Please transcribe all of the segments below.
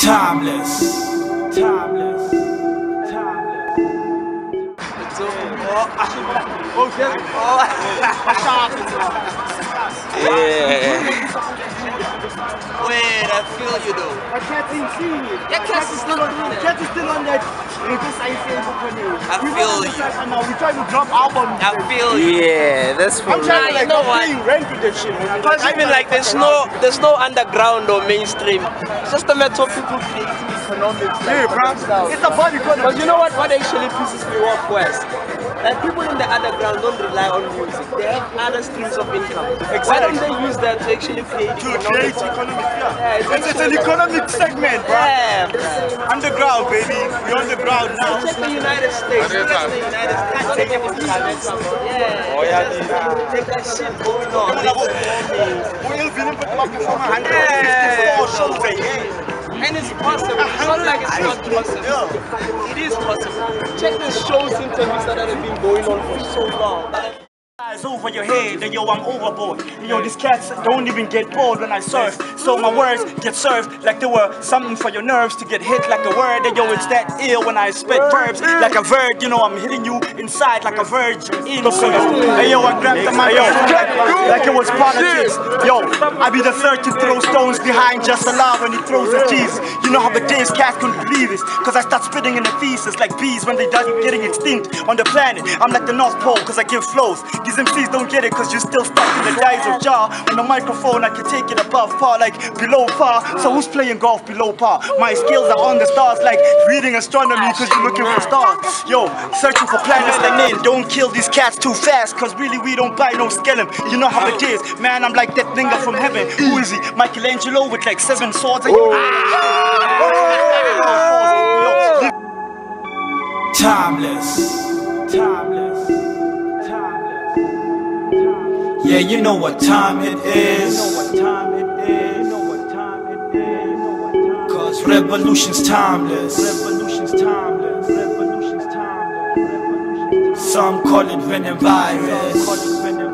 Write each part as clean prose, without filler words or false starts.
Timeless. Timeless. Timeless. Wait, I feel you though. My cat's in seeing it. Your cat is not doing it. Cat is still on that. I feel you. Now we trying to drop albums. I feel you. Yeah, that's for I'm trying to you like know not what? paying rent with that shit. Because even like there's no underground or mainstream. It's just a matter of people creating economics. Yeah, bro. It's a bad economy. Because you know what actually pisses me off West? Like people in the underground don't rely on music. They have other streams of income. Why don't they use that to actually create economic, Yeah, it's an economic segment, bro. Yeah. Underground, baby. We're on the ground now. Check the United States. Look at the United States. Take it with yeah. Oh, yeah. Take that shit going on. We'll be able to up to 154 shows a year. And it's possible. It's not like it's not possible. It is possible. Check the shows interviews that have been going on for so long. Eyes over your head, and yo, I'm overboard. And yo, these cats don't even get bored when I surf. So my words get served like they were something for your nerves to get hit like a word. And yo, it's that ill when I spit verbs like a verb. You know, I'm hitting you inside like a virgin. Hey yo, I grabbed the microphone like it was politics. Yo, I be the third to throw stones behind just Allah when he throws his cheese. You know how the days cats couldn't believe this, cause I start spitting in the thesis like bees when they done getting extinct on the planet. I'm like the North Pole cause I give flows. These MCs don't get it cause you're still stuck in the days of jar. On the microphone I can take it above par like below par. So who's playing golf below par? My skills are on the stars like reading astronomy cause you're looking for stars. Yo, searching for planets that name. Don't kill these cats too fast cause really we don't buy no skeleton. You know how it is, man, I'm like that nigga from heaven. Who is he? Michelangelo with like 7 swords and Timeless. Timeless. Yeah, you know what time it is. Cause revolution's timeless. Some call it venom virus.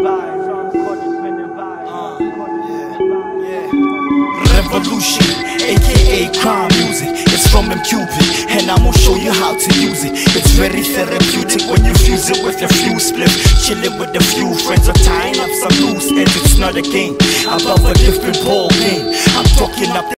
Revolution, aka crime music. It's from M Cupid, and I'm gonna show you how to use it. It's very therapeutic when you fuse it with a few spliff. Chilling with a few friends or tying up some loose ends. It's not a game, above a different ball game. I'm talking up